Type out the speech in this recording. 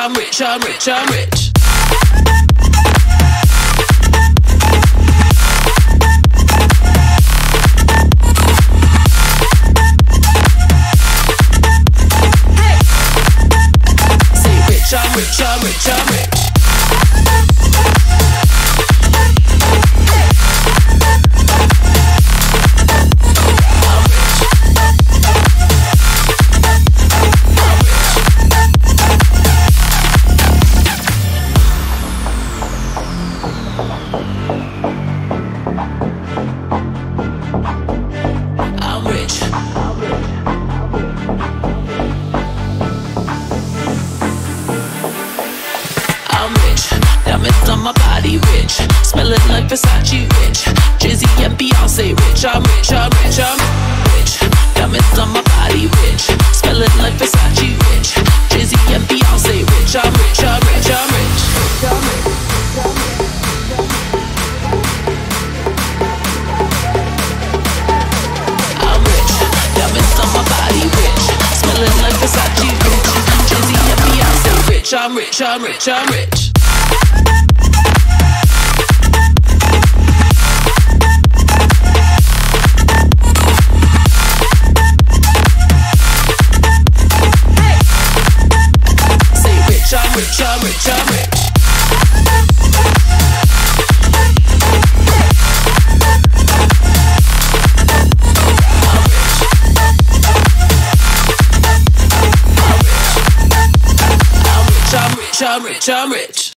I'm rich, I'm rich, I'm rich. I'm rich, I'm rich, I'm rich. I'm rich. I'm rich, diamonds on my body rich, smelling like Versace rich, Jay-Z and Beyonce rich. I'm rich, I'm rich, I'm rich, diamonds on my body rich, smelling like Versace rich, Jay-Z and Beyonce rich. I'm rich, I'm rich, I'm rich. I'm rich, diamonds on my body rich, smelling like Versace rich, Jay-Z and Beyonce rich. I'm rich, I'm rich, I'm rich. I'm rich, I'm rich, I'm rich. I'm rich, I'm rich, I'm rich.